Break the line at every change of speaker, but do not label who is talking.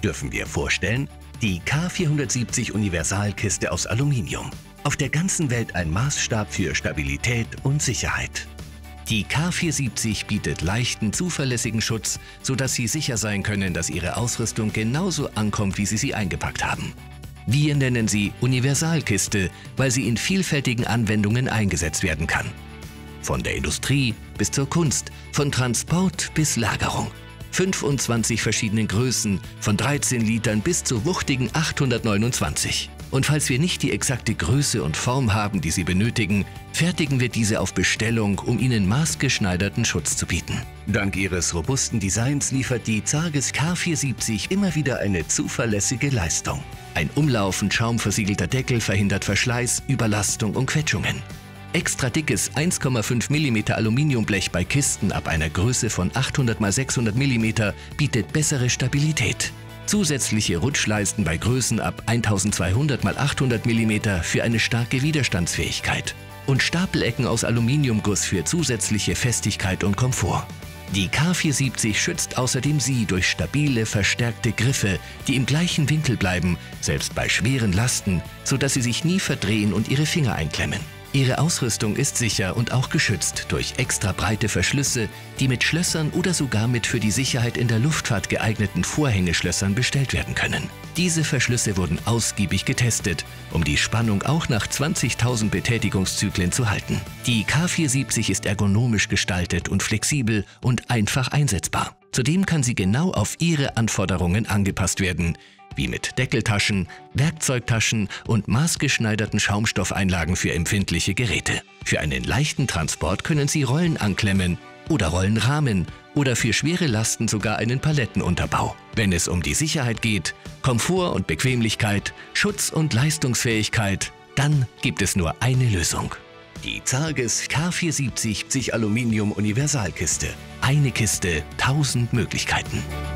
dürfen wir vorstellen, die K470 Universalkiste aus Aluminium. Auf der ganzen Welt ein Maßstab für Stabilität und Sicherheit. Die K470 bietet leichten, zuverlässigen Schutz, sodass Sie sicher sein können, dass Ihre Ausrüstung genauso ankommt, wie Sie sie eingepackt haben. Wir nennen sie Universalkiste, weil sie in vielfältigen Anwendungen eingesetzt werden kann. Von der Industrie bis zur Kunst, von Transport bis Lagerung. 25 verschiedenen Größen, von 13 Litern bis zu wuchtigen 829. Und falls wir nicht die exakte Größe und Form haben, die Sie benötigen, fertigen wir diese auf Bestellung, um Ihnen maßgeschneiderten Schutz zu bieten. Dank ihres robusten Designs liefert die Zarges K470 immer wieder eine zuverlässige Leistung. Ein umlaufend schaumversiegelter Deckel verhindert Verschleiß, Überlastung und Quetschungen. Extra dickes 1,5 mm Aluminiumblech bei Kisten ab einer Größe von 800 x 600 mm bietet bessere Stabilität. Zusätzliche Rutschleisten bei Größen ab 1200 x 800 mm für eine starke Widerstandsfähigkeit. Und Stapelecken aus Aluminiumguss für zusätzliche Festigkeit und Komfort. Die K470 schützt außerdem Sie durch stabile, verstärkte Griffe, die im gleichen Winkel bleiben, selbst bei schweren Lasten, sodass Sie sich nie verdrehen und Ihre Finger einklemmen. Ihre Ausrüstung ist sicher und auch geschützt durch extra breite Verschlüsse, die mit Schlössern oder sogar mit für die Sicherheit in der Luftfahrt geeigneten Vorhängeschlössern bestellt werden können. Diese Verschlüsse wurden ausgiebig getestet, um die Spannung auch nach 20.000 Betätigungszyklen zu halten. Die K470 ist ergonomisch gestaltet und flexibel und einfach einsetzbar. Zudem kann sie genau auf Ihre Anforderungen angepasst werden, wie mit Deckeltaschen, Werkzeugtaschen und maßgeschneiderten Schaumstoffeinlagen für empfindliche Geräte. Für einen leichten Transport können Sie Rollen anklemmen oder Rollenrahmen oder für schwere Lasten sogar einen Palettenunterbau. Wenn es um die Sicherheit geht, Komfort und Bequemlichkeit, Schutz und Leistungsfähigkeit, dann gibt es nur eine Lösung. Die Zarges K470 Aluminium Universalkiste. Eine Kiste, 1000 Möglichkeiten.